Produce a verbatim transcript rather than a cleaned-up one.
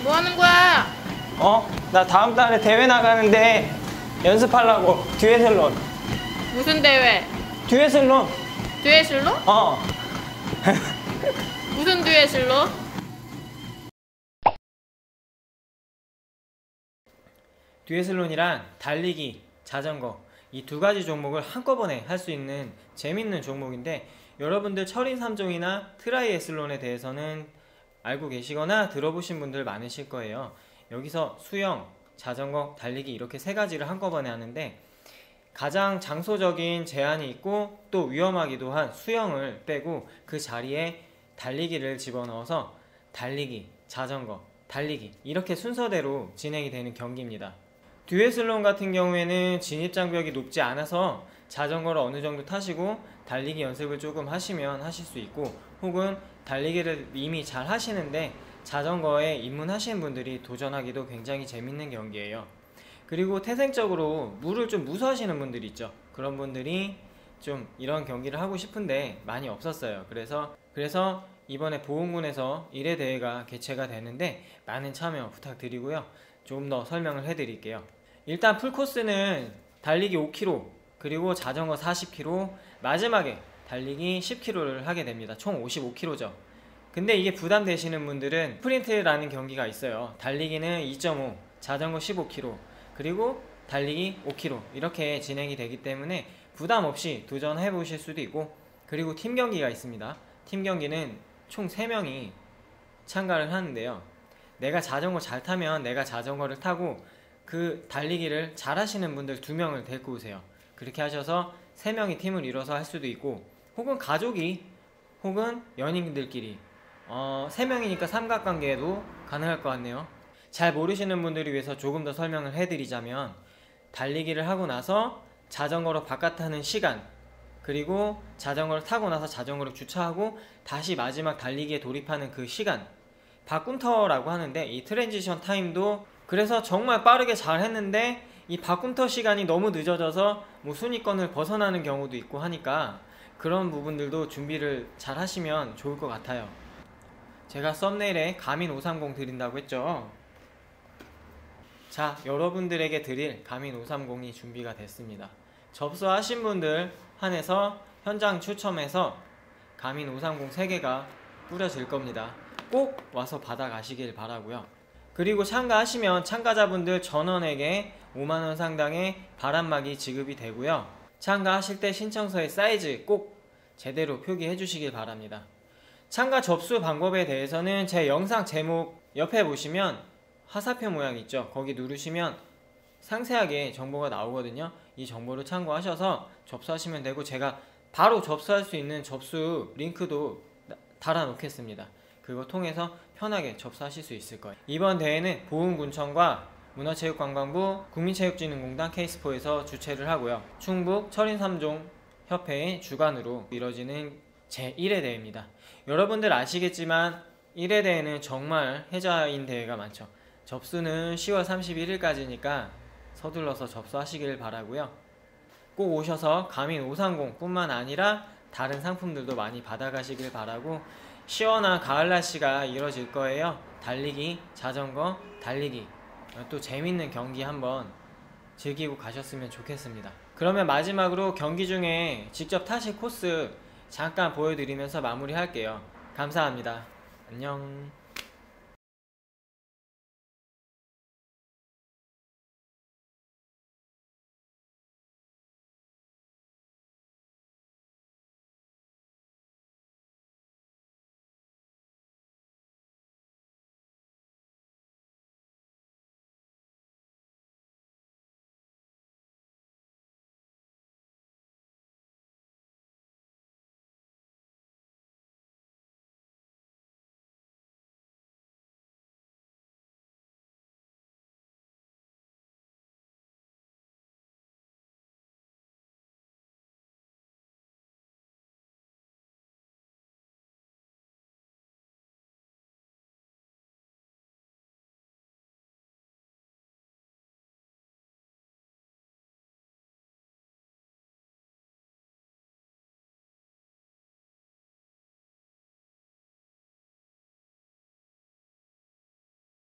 뭐 하는 거야? 어? 나 다음 달에 대회 나가는데 연습하려고. 듀에슬론. 무슨 대회? 듀에슬론. 듀에슬로? 어. 무슨 듀에슬로? 듀에슬론이란 달리기, 자전거 이 두 가지 종목을 한꺼번에 할 수 있는 재밌는 종목인데, 여러분들 철인 삼 종이나 트라이애슬론에 대해서는 알고 계시거나 들어보신 분들 많으실 거예요. 여기서 수영, 자전거, 달리기 이렇게 세 가지를 한꺼번에 하는데, 가장 장소적인 제한이 있고 또 위험하기도 한 수영을 빼고 그 자리에 달리기를 집어넣어서 달리기, 자전거, 달리기 이렇게 순서대로 진행이 되는 경기입니다. 듀에슬론 같은 경우에는 진입장벽이 높지 않아서 자전거를 어느 정도 타시고 달리기 연습을 조금 하시면 하실 수 있고, 혹은 달리기를 이미 잘 하시는데 자전거에 입문하시는 분들이 도전하기도 굉장히 재밌는 경기예요. 그리고 태생적으로 물을 좀 무서워하시는 분들이 있죠. 그런 분들이 좀 이런 경기를 하고 싶은데 많이 없었어요. 그래서 그래서 이번에 보훈군에서 일 회 대회가 개최가 되는데 많은 참여 부탁드리고요. 조금 더 설명을 해드릴게요. 일단 풀코스는 달리기 오 킬로미터, 그리고 자전거 사십 킬로미터, 마지막에 달리기 십 킬로미터를 하게 됩니다. 총 오십오 킬로미터죠. 근데 이게 부담되시는 분들은 스프린트라는 경기가 있어요. 달리기는 이 점 오, 자전거 십오 킬로미터, 그리고 달리기 오 킬로미터 이렇게 진행이 되기 때문에 부담 없이 도전해 보실 수도 있고, 그리고 팀 경기가 있습니다. 팀 경기는 총 세 명이 참가를 하는데요. 내가 자전거 잘 타면 내가 자전거를 타고 그 달리기를 잘 하시는 분들 두 명을 데리고 오세요. 그렇게 하셔서 세 명이 팀을 이뤄서 할 수도 있고, 혹은 가족이 혹은 연인들끼리 어, 세 명이니까 삼각관계도 가능할 것 같네요. 잘 모르시는 분들을 위해서 조금 더 설명을 해드리자면, 달리기를 하고 나서 자전거로 바깥하는 시간, 그리고 자전거를 타고 나서 자전거를 주차하고 다시 마지막 달리기에 돌입하는 그 시간, 바꿈터라고 하는데, 이 트랜지션 타임도 그래서 정말 빠르게 잘 했는데 이 바꿈터 시간이 너무 늦어져서 뭐 순위권을 벗어나는 경우도 있고 하니까 그런 부분들도 준비를 잘 하시면 좋을 것 같아요. 제가 썸네일에 가민 오백삼십 드린다고 했죠. 자, 여러분들에게 드릴 가민 오백삼십이 준비가 됐습니다. 접수하신 분들 한해서 현장 추첨해서 가민 오백삼십 세 개가 뿌려질 겁니다. 꼭 와서 받아가시길 바라고요. 그리고 참가하시면 참가자분들 전원에게 오만 원 상당의 바람막이 지급이 되고요. 참가하실 때 신청서의 사이즈 꼭 제대로 표기해 주시길 바랍니다. 참가 접수 방법에 대해서는 제 영상 제목 옆에 보시면 화살표 모양 있죠? 거기 누르시면 상세하게 정보가 나오거든요. 이 정보를 참고하셔서 접수하시면 되고, 제가 바로 접수할 수 있는 접수 링크도 달아 놓겠습니다. 그거 통해서 편하게 접수하실 수 있을 거예요. 이번 대회는 보훈군청과 문화체육관광부, 국민체육진흥공단 케이스포에서 주최를 하고요. 충북 철인 삼 종 협회의 주관으로 이뤄지는 제일 회 대회입니다. 여러분들 아시겠지만 일 회 대회는 정말 혜자인 대회가 많죠. 접수는 시월 삼십일일까지니까 서둘러서 접수하시길 바라고요. 꼭 오셔서 가민 오백삼십 뿐만 아니라 다른 상품들도 많이 받아가시길 바라고, 시원한 가을 날씨가 이뤄질 거예요. 달리기, 자전거, 달리기 또 재밌는 경기 한번 즐기고 가셨으면 좋겠습니다. 그러면 마지막으로 경기 중에 직접 타실 코스 잠깐 보여드리면서 마무리할게요. 감사합니다. 안녕.